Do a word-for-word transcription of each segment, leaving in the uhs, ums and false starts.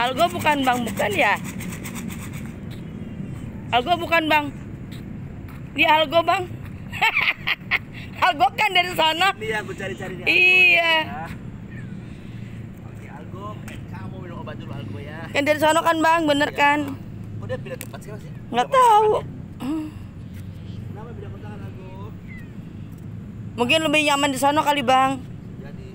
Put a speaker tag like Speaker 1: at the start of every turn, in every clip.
Speaker 1: Algo bukan bang, bukan ya? Algo bukan bang. Di Algo bang. Algo kan dari sana.
Speaker 2: Ini yang gue cari-cari di Algo.
Speaker 1: Iya.
Speaker 2: Ya. Oke Algo, kamu minum obat dulu Algo ya.
Speaker 1: Kan dari sana kan bang, bener kan?
Speaker 2: Oh dia pindah tempat sih masih?
Speaker 1: Nggak tahu.
Speaker 2: Kenapa pindah kontrakan Algo?
Speaker 1: Mungkin lebih nyaman di sana kali bang.
Speaker 2: Jadi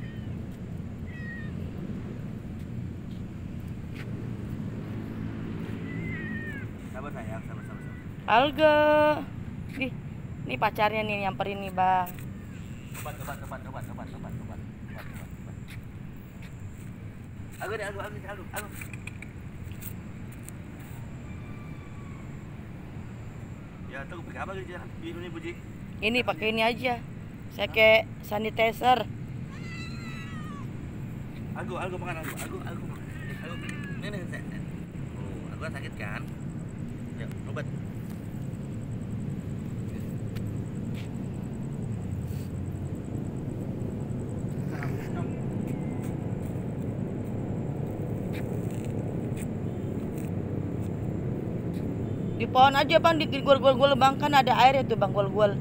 Speaker 2: sabar sayang, sabar sabar sabar.
Speaker 1: Algo. Nih, nih pacarnya nih nyamperin nih bang.
Speaker 2: Obat obat obat obat obat obat obat obat obat. Algo deh Algo Algo Algo Algo. Ya tuh pakai apa gitu jangan di ini Buji.
Speaker 1: Ini pakai ini aja. Saya kayak sanitizer.
Speaker 2: Algo Algo makan Algo Algo Algo makan. Eh, Algo ini nih saya. Oh Algo sakit kan? Ya obat.
Speaker 1: Di pohon aja bang, di gol-gol bang, kan ada air itu bang, gol-gol.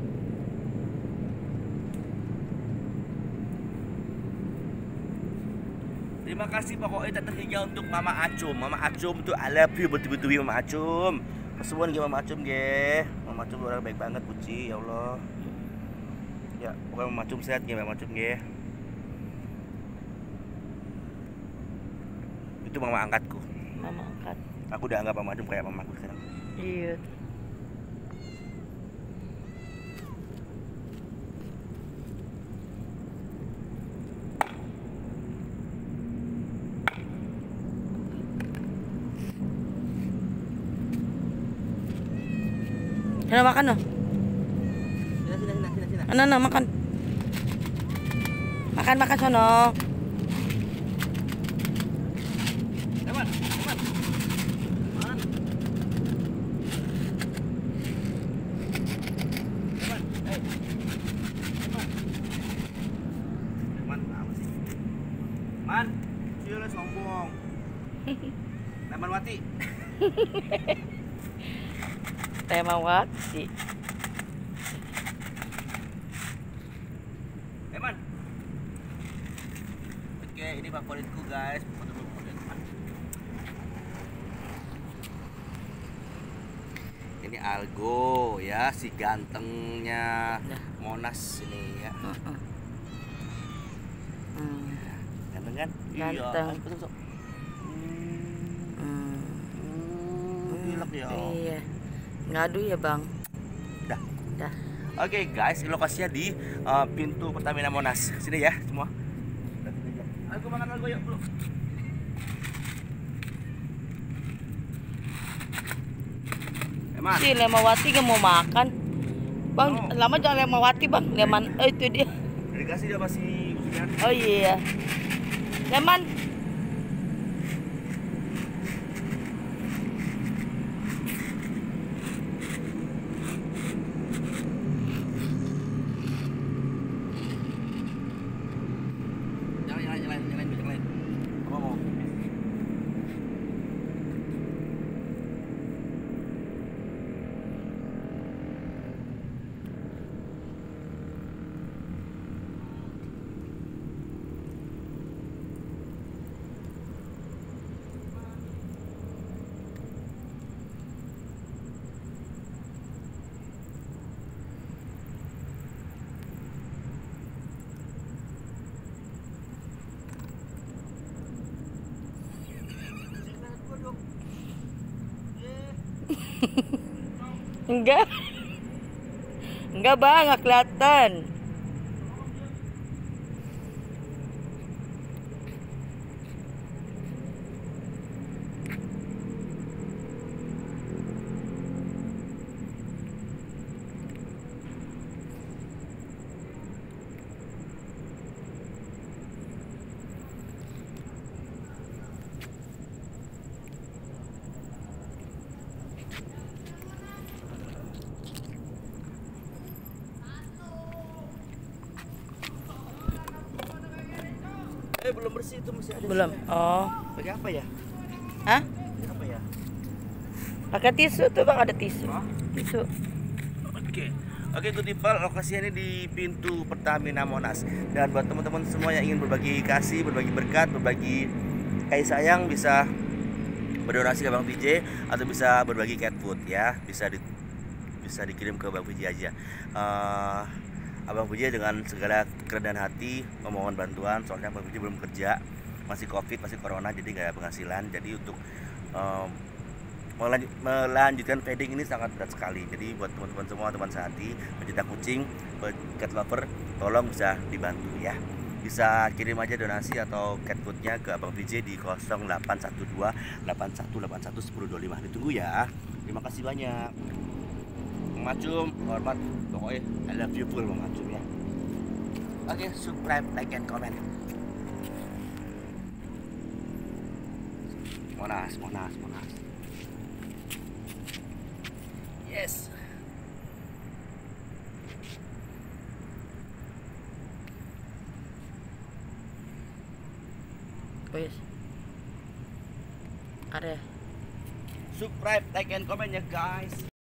Speaker 2: Terima kasih pokoknya tak terhingga untuk Mama Acum. Mama Acum tuh I love you betul-betul Mama Acum. Kesuwun ge Mama Acum ge. Mama Acum orang baik banget Puji, ya Allah. Ya, pokoknya Mama Acum sehat ge Mama Acum ge. Itu mama angkatku.
Speaker 1: Mama angkat.
Speaker 2: Aku udah anggap Mama Acum kayak mamaku sekarang.
Speaker 1: Iya. Sana makan loh.
Speaker 2: Sini sini sini sini sini.
Speaker 1: Ana, ana makan. Makan makan sono.
Speaker 2: Teman, teman. Man. Teman, eh. Teman. Teman apa sih? Man, dia sombong. Teman mati.
Speaker 1: Tema Wati.
Speaker 2: Teman. Oke, ini favoritku guys. Foto dulu favorit. Ini Algo ya, si gantengnya Monas ini ya.
Speaker 1: Hmm.
Speaker 2: Ganteng kan?
Speaker 1: Ganteng.
Speaker 2: Iya. Masuk, masuk.
Speaker 1: Hmm.
Speaker 2: Hmm, gilak ya.
Speaker 1: Iya. Ngadu ya bang.
Speaker 2: Dah.
Speaker 1: Dah.
Speaker 2: Oke guys, lokasinya di uh, pintu Pertamina Monas. Sini ya semua. Algo makan Algo yuk bro. Eman.
Speaker 1: Si Lemawati gak mau makan. Bang,
Speaker 2: Oh.
Speaker 1: lama jangan Lemawati bang. Leman, oh itu dia.
Speaker 2: Dikasih dia masih usia.
Speaker 1: Oh iya. Leman.
Speaker 2: Jangan jangan jangan jangan jangan. Apa mau?
Speaker 1: Enggak. Enggak bang, nggak kelihatan.
Speaker 2: Eh belum bersih itu masih ada.
Speaker 1: Belum. Oh.
Speaker 2: Pakai apa ya?
Speaker 1: Hah?
Speaker 2: Pakai apa ya?
Speaker 1: Pakai tisu tuh bang, ada tisu.
Speaker 2: Hah?
Speaker 1: Tisu.
Speaker 2: Oke. Oke, good people, lokasinya ini di pintu Pertamina Monas. Dan buat teman-teman semua yang ingin berbagi kasih, berbagi berkat, berbagi kasih sayang, bisa berdonasi ke Bang P J atau bisa berbagi cat food ya. Bisa di, bisa dikirim ke Bang P J aja. Uh, Abang P J dengan segala kerendahan hati memohon bantuan, soalnya Bang P J belum kerja, masih covid, masih corona, jadi nggak ada penghasilan. Jadi untuk um, melanjutkan feeding ini sangat berat sekali. Jadi buat teman-teman semua, teman sehati pencinta kucing, cat lover, tolong bisa dibantu ya. Bisa kirim aja donasi atau cat foodnya ke Abang P J di nol delapan satu dua delapan satu delapan satu satu nol dua lima. Ditunggu ya. Terima kasih banyak. Mang Acum, hormat, pokoknya I love you full Mang Acum ya. Oke, subscribe, like, and comment. Monas, Monas, Monas. Yes.
Speaker 1: Wes. Ada.
Speaker 2: Subscribe, like, and comment ya guys.